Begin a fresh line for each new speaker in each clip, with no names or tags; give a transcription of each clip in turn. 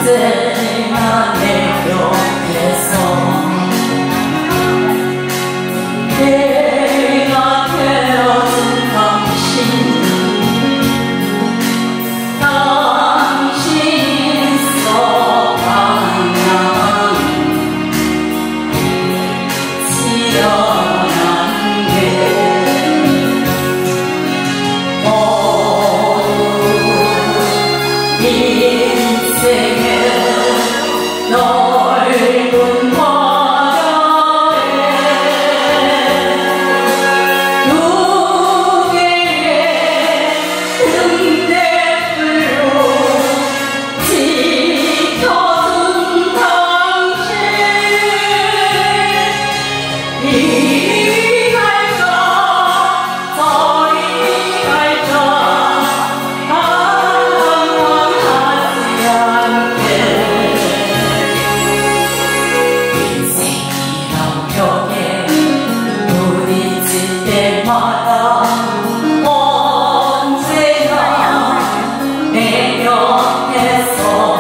언제나 내 곁에서 내가 되어준 당신 있어 방향 지연한 게 인생의 넓은 바다에 두 개의 등대불로 지켜준 당신 이리 갈까 저리 갈까 방황하지 않게 인생이란 벽에 부딪힐 때마다 언제나 내 곁에서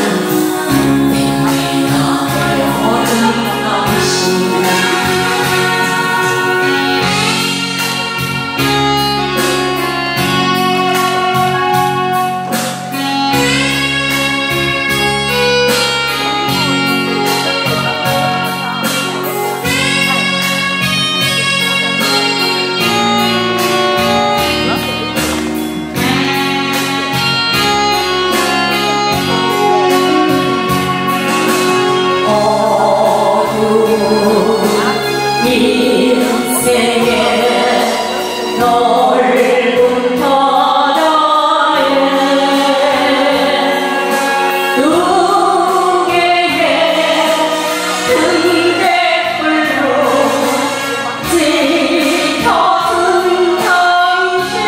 내가 되어준 당신 인생의 넓은 바다에 두 개의 등대불로 지켜준 당신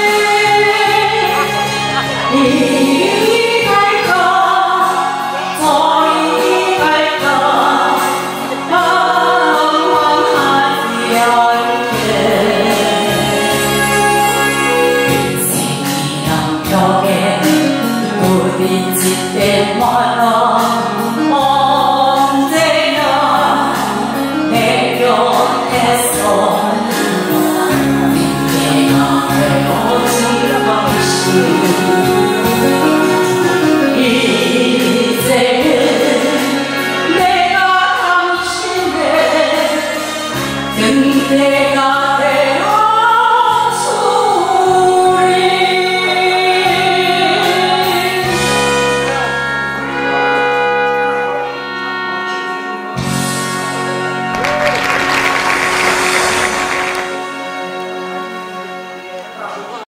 이리 갈까 저리 갈까 방황하지 않게 인생이란 벽에 부딪힐 때마다 언제나 내 곁에서 내가 되어준 당신 이제는 내가 당신의 등대가